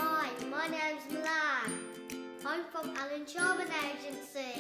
Hi, my name's Milan. I'm from Alan Sharman Agency.